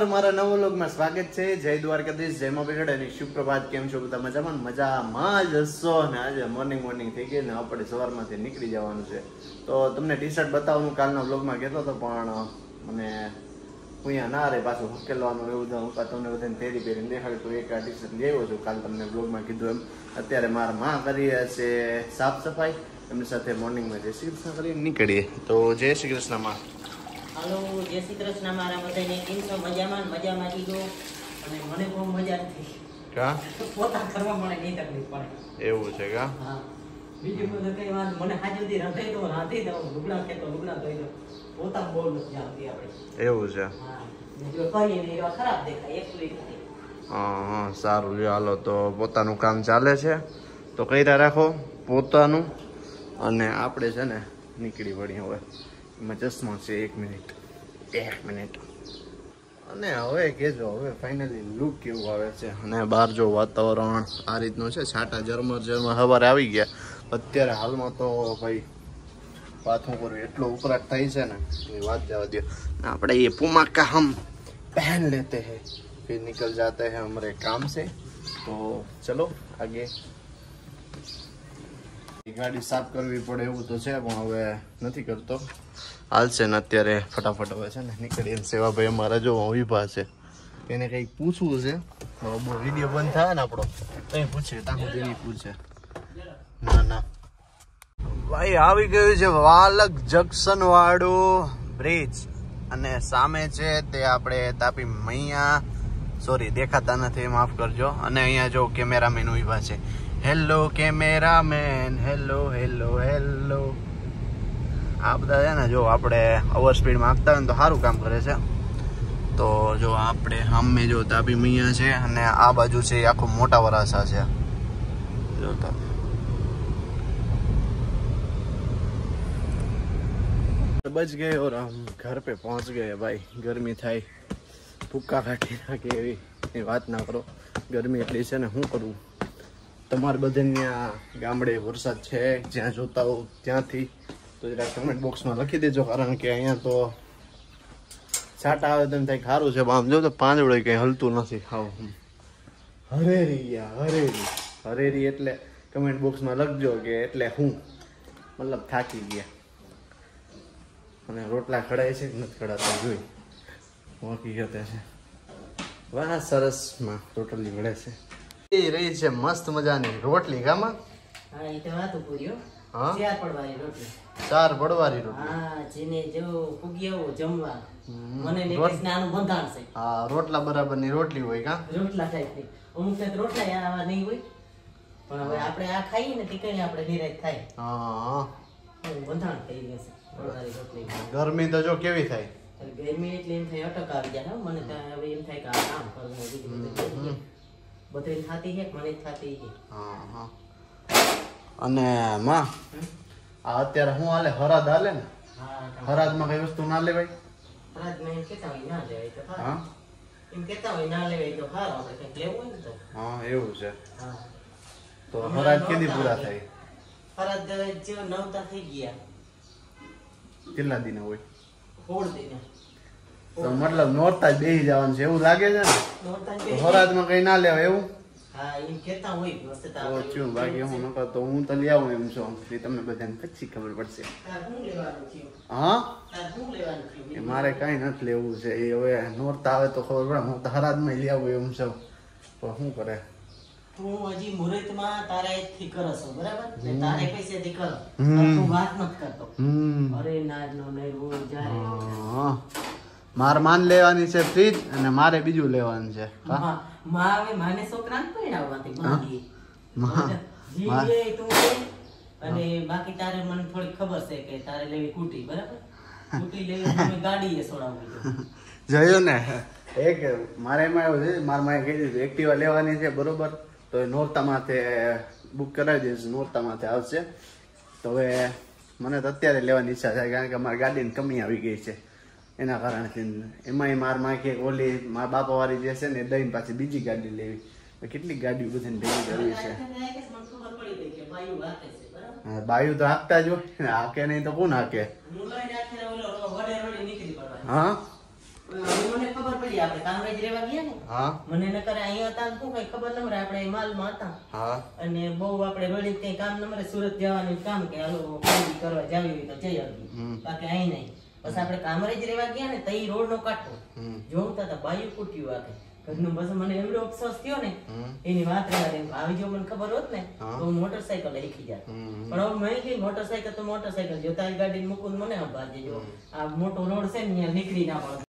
તમારું મારા નવા વ્લોગમાં સ્વાગત છે. જય દ્વારકાધીશ, જય મા બેગડ અને સુપ્રભાત. કેમ છો બધા? મજામાં જ હશો ને? આજે મોર્નિંગ થઈ ગઈ ને આપણે સવારમાંથી નીકળી જવાનું છે. તો તમને ટી શર્ટ બતાવવાનું કાલના વ્લોગમાં કહેતો હતો, પણ મને અહીંયા ના રહે, પાછું ઉકેલવાનું એવું હું તમને બધાને પહેરીને દેખાડ્યું તો એક આ ટી શર્ટ લઈ આવ્યો છું. કાલ તમને વ્લોગમાં કીધું એમ. અત્યારે મારા માં કરી છે સાફ સફાઈ, એમની સાથે મોર્નિંગમાં જય શ્રી કૃષ્ણ કરીને નીકળીએ. તો જય શ્રી કૃષ્ણ માં. હાલો, જય શ્રી કૃષ્ણ મારા બધાને. કેમ છો? મજામાં કીધો. અને મને બહુ મજા નથી. કા પોતા કરવા મને નહીં તકલીફ પડે એવું છે કા? હા, બીજું બધું કઈ વાત મને હાજરથી રાંધી દઉં લુગડા ખેતો લુગડા ધોઈ દઉં. પોતા બહુ નથી આવતી આપણે. એવું છે? હા, જો કરીએ ને એવા ખરાબ દેખાય એકલું. હા, સારું લ્યો. હાલો, તો પોતાનું કામ ચાલે છે તો કર્યા રાખો પોતાનું, અને આપણે છે ને નીકળી પડી હવે. એમાં ચશ્મા છે. એક મિનિટ. અને હવે કેજો, હવે ફાઇનલી લુક કેવું આવે છે. અને બહાર જો વાતાવરણ આ રીતનું છે, છાંટા ઝરમર સવારે આવી ગયા. અત્યારે હાલમાં તો ભાઈ વાત શું કરું, એટલો ઉકળાટ થાય છે ને એ વાત જવા દો. આપણે એ પુમા કા હમ पहन लेते हैं, फिर निकल जाते हैं हमारे काम से. तो चलो आगे. ગાડી સાફ કરવી પડે એવું તો છે, પણ હવે નથી કરતો. હાલશે ને અત્યારે ફટાફટ હવે છે ને નીકળીએ. સેવાભાઈ અમારા જો વિભા છે, એને કંઈક પૂછવું છે. બહુ વિડીયો બંધ થાય ને આપણો, કંઈ પૂછે તાકું તેની પૂછે. ના ભાઈ, આવી ગયું છે વાલક જંકશન વાળું બ્રિજ, અને સામે છે તે આપણે તાપી મૈયા, સોરી દેખાતા નથી, માફ કરજો. અને અહીંયા જો કેમેરામેન ઉભા છે. Hello cameraman, hello. આ બધા છે ને, જો આપણે ઓવર સ્પીડ માંગતા હોય ને તો સારું કામ કરે છે. તો જો આપણે સામે જો તાપી મૈયા છે, અને આ બાજુ છે એ આખું મોટા વરાસા છે. જોતા बच गए और हम घर पे पहुंच गए. भाई गर्मी થાય, ભૂકા કાઢી નાખે એવી વાત ના કરો. ગરમી એટલી છે ને, શું કરું. તમારે બધે ત્યાં ગામડે વરસાદ છે, જ્યાં જોતા હો ત્યાંથી તો જરા કમેન્ટ બોક્સમાં લખી દેજો, કારણ કે અહીંયા તો છાંટા આવે તો થાય સારું છે. આમ જો તો પાંદડું કંઈ હલતું નથી. હાવ હરેરી એટલે કમેન્ટ બોક્સમાં લખજો કે એટલે હું મતલબ થાકી ગયા. અને રોટલા ખડાય છે કે નથી ખડાતા જોઈ હકીકતે છે. વાહ, સરસમાં રોટલી વળે છે. એ રહી છે મસ્ત મજાની રોટલી. ગામાં હા, એ તો વાત પૂર્યો. હા, 4 પડવાની રોટલી. 4 પડવાની રોટલી. હા, જેને જો ફૂગ્યાઓ જમવા મને નેક્સ નાનું બંધાણ છે. હા, રોટલા બરાબરની રોટલી હોય કા? રોટલા થાય. અમુક તો રોટલા આવા નહીં હોય, પણ હવે આપણે આ ખાઈએ ને તીકણી આપણે નિરાશ થાય. હા, બંધાણ થઈ જશે. ગરમી તો જો કેવી થાય. ગરમી એટલે એમ થાય અટક આવી જાય. મને હવે એમ થાય કે આ કામ કરવું બધું થતી છે, મને થતી છે. હા. અને માં આ અત્યારે હું હાલે હરાદ હાલે ને, હરાદમાં કઈ વસ્તુ ના લેવાય. હરાદમાં એમ કેતા હોય ના લેવાય તો હા, એમ કેતા હોય ના લેવાય તો સારું. આપણે કંઈક લેવું હોય ને તો હા, એવું છે. હા, તો હરાદ કેદી પૂરા થાય? હરાદ જો 9 થઈ ગયા. કેટલા દિન હોય? 16 દિન. તો મતલબ નોરતા જ બેસી જવાનું છે એવું લાગે છે ને? હરાદમાં કઈ ના લેવાય એવું? હા, એમ કેતા હોય. બાકી હું નકર તો હું તો લઈ આવું એમ છું. તમને બધાને પછી ખબર પડશે. હા, મારે કઈ નથી લેવું છે. એ હવે નોરતા આવે તો ખબર પડે. હું તો હરાદમાં લઈ આવું એમ છું, પણ શું કરે. તું હજી મુહૂર્તમાં તારાથી કરસ બરાબર, તારે પૈસેથી કરો. તું વાત નથી કરતો. અરે નાનો નરવો જાય. માર માન લેવાની છે ફ્રીજ, અને મારે બીજું લેવાનું છે. માને છોકરાને પરણાવવાથી તું અને બાકી તારે મને થોડી ખબર છે કે તારે લેવી કુટી બરાબર. કુટી લેવી ગાડી એ છોડાવવી જોયું ને. એક મારે એમાં એવું છે, મારા માએ કહી દીધું એક્ટિવા લેવાની છે બરોબર, તો એ નોરતામાંથી બુક કરાવી દઈશ, નોરતામાંથી આવશે. તો હવે મને તો અત્યારે લેવાની ઈચ્છા થાય, કારણ કે અમારી ગાડીની કમી આવી ગઈ છે. એના કારણથી એમાંય માર માં કે ઓલી મારા બાપા વાળી જે છે ને એ દઈને પાછી બીજી ગાડી લેવી. કેટલીક ગાડીઓ બધાને ભેગી કરવી છે. બાયુ તો હાંકતા જ હોય, હાકે નહીં તો કોણ હાકે? હા, મને ખબર પડી હતી આપણે કામરેજ રહેવા ગયા ને હા મને ન કરે અહીંયા હતા શું કઈ ખબર ન મળે આપણે માલમાં હતા હા અને બહુ આપણે વળી કઈ કામ ન મળે સુરત જવાનું કામ કે હાલો ખરીદી કરવા જાવી હોય તો જઈ આવી બાકી અહીં નહીં બસ આપણે કામરેજ રહેવા ગયા ને તઈ રોડ નો કાંઠો જોતા હતા બાયું કૂટ્યું આખે ઘરનું બસ મને એવડો અફસોસ થયો ને એની વાત રહેવા દે આવી જો મને ખબર હોત ને તો હું મોટરસાયકલ લઈ જાત પણ હવે મેં કઈ મોટરસાયકલ તો મોટરસાયકલ જો તારી ગાડી મૂકું મને ભાજે જો આ મોટો રોડ છે ને ત્યાં નીકળી ના પડે